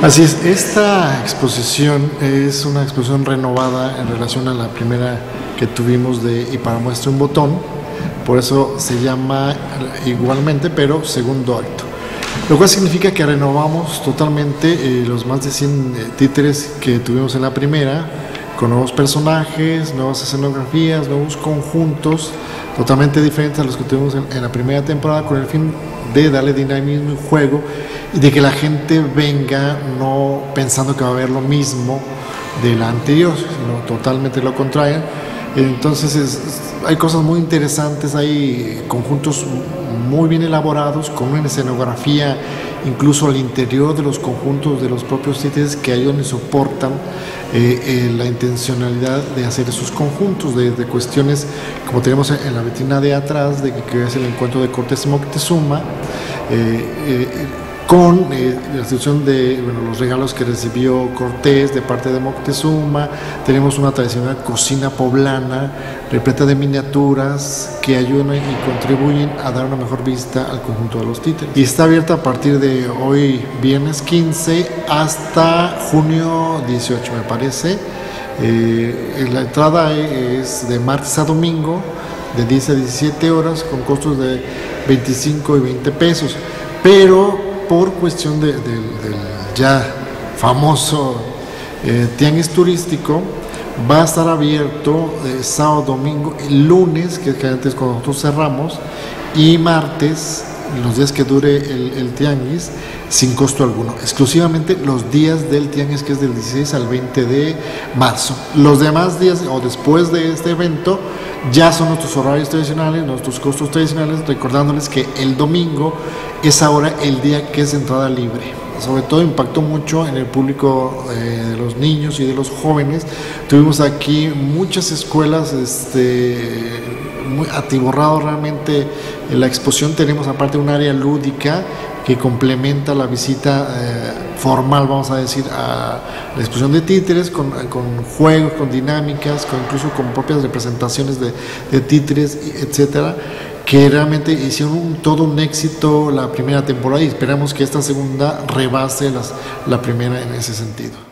Así es, esta exposición es una exposición renovada en relación a la primera que tuvimos de Y para muestra un botón, por eso se llama igualmente, pero segundo acto. Lo cual significa que renovamos totalmente los más de 100 títeres que tuvimos en la primera, con nuevos personajes, nuevas escenografías, nuevos conjuntos, totalmente diferentes a los que tuvimos en la primera temporada, con el fin de darle dinamismo y juego y de que la gente venga no pensando que va a haber lo mismo de la anterior, sino totalmente lo contrario. Entonces hay cosas muy interesantes, hay conjuntos muy bien elaborados, con una escenografía incluso al interior de los conjuntos de los propios títeres que ayudan y soportan la intencionalidad de hacer esos conjuntos, de cuestiones como tenemos en la vitrina de atrás, de que es el encuentro de Cortés y Moctezuma, con la institución de los regalos que recibió Cortés de parte de Moctezuma. Tenemos una tradicional cocina poblana repleta de miniaturas que ayudan y contribuyen a dar una mejor vista al conjunto de los títeres. Y está abierta a partir de hoy, viernes 15, hasta junio 18, me parece. La entrada es de martes a domingo, de 10 a 17 horas, con costos de 25 y 20 pesos. Pero por cuestión del ya famoso tianguis turístico, va a estar abierto sábado, domingo, el lunes, que antes es cuando nosotros cerramos, y martes, los días que dure el tianguis, sin costo alguno, exclusivamente los días del tianguis, que es del 16 al 20 de marzo. Los demás días o después de este evento ya son nuestros horarios tradicionales, nuestros costos tradicionales, recordándoles que el domingo es ahora el día que es entrada libre. Sobre todo impactó mucho en el público de los niños y de los jóvenes. Tuvimos aquí muchas escuelas, muy atiborrado realmente en la exposición. Tenemos aparte un área lúdica que complementa la visita formal, vamos a decir, a la exposición de títeres, con juegos, con dinámicas, incluso con propias representaciones de títeres, etcétera, que realmente hicieron todo un éxito la primera temporada, y esperamos que esta segunda rebase la primera en ese sentido.